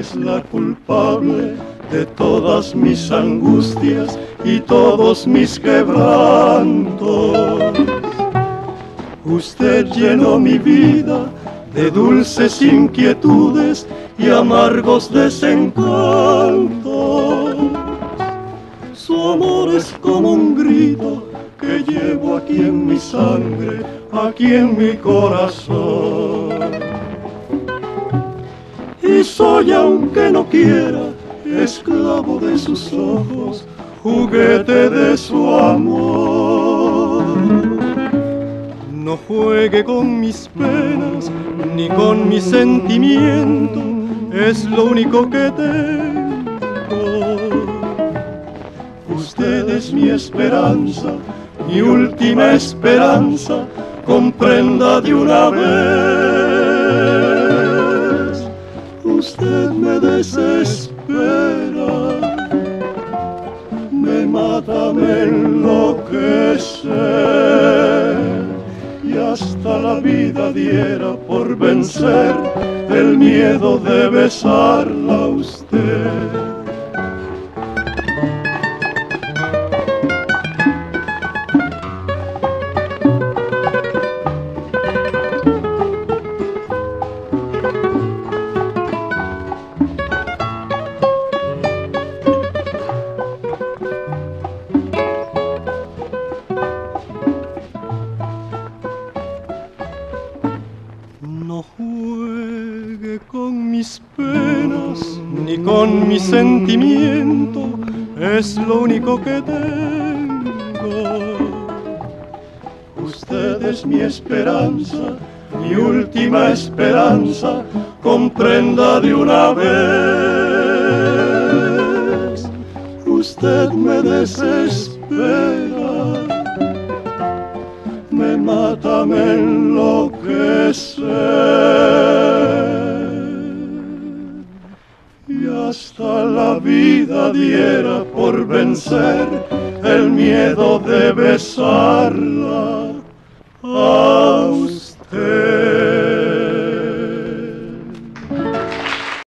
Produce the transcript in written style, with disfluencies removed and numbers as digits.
es la culpable de todas mis angustias y todos mis quebrantos. Usted llenó mi vida de dulces inquietudes y amargos desencantos. Su amor es como un grito que llevo aquí en mi sangre, aquí en mi corazón. Y soy, aunque no quiera, esclavo de sus ojos, juguete de su amor. No juegue con mis penas, ni con mi sentimiento, es lo único que tengo. Usted es mi esperanza, mi última esperanza, comprenda de una vez. Usted me desespera, me mata, me enloquece, y hasta la vida diera por vencer el miedo de besarla a usted. No juegue con mis penas ni con mi sentimiento, es lo único que tengo. Usted es mi esperanza, mi última esperanza, comprenda de una vez. Usted me desespera, me mata, me enloquece, y hasta la vida diera por vencer el miedo de besarla a usted.